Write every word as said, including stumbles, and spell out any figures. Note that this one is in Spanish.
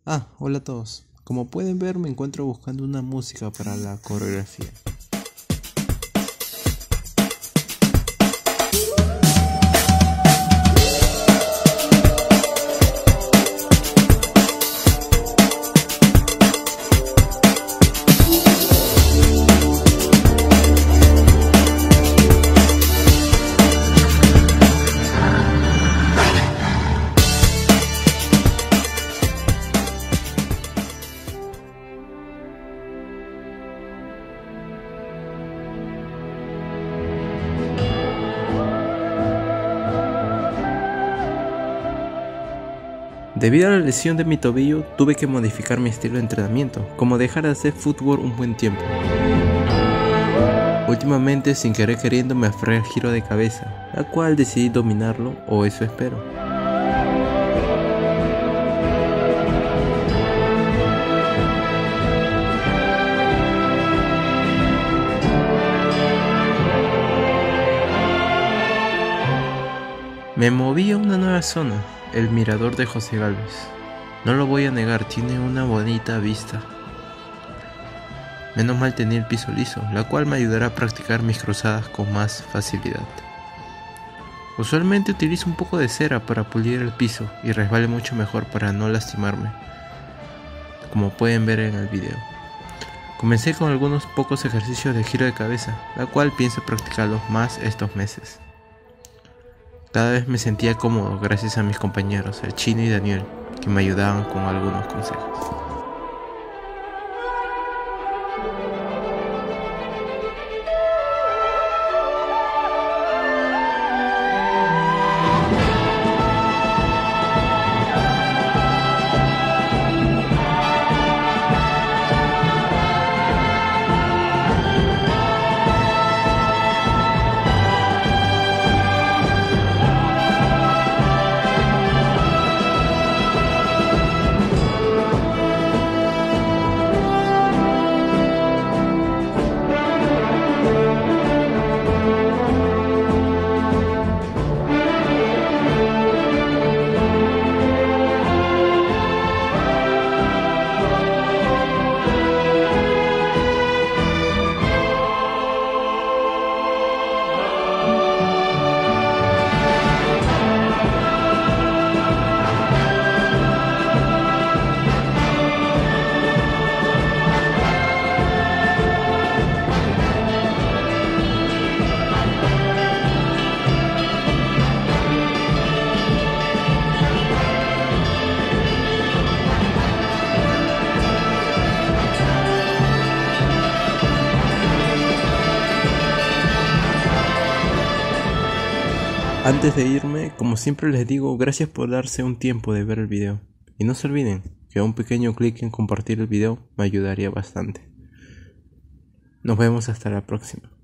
Ah, hola a todos. Como pueden ver, me encuentro buscando una música para la coreografía. Debido a la lesión de mi tobillo, tuve que modificar mi estilo de entrenamiento, como dejar de hacer fútbol un buen tiempo. Últimamente, sin querer queriendo, me aferré al giro de cabeza, la cual decidí dominarlo, o eso espero. Me moví a una nueva zona, el mirador de José Gálvez. No lo voy a negar, tiene una bonita vista. Menos mal tenía el piso liso, la cual me ayudará a practicar mis cruzadas con más facilidad. Usualmente utilizo un poco de cera para pulir el piso y resbale mucho mejor para no lastimarme, como pueden ver en el video. Comencé con algunos pocos ejercicios de giro de cabeza, la cual pienso practicarlos más estos meses. Cada vez me sentía cómodo gracias a mis compañeros, el Chino y Daniel, que me ayudaban con algunos consejos. Antes de irme, como siempre les digo, gracias por darse un tiempo de ver el video. Y no se olviden que un pequeño clic en compartir el video me ayudaría bastante. Nos vemos hasta la próxima.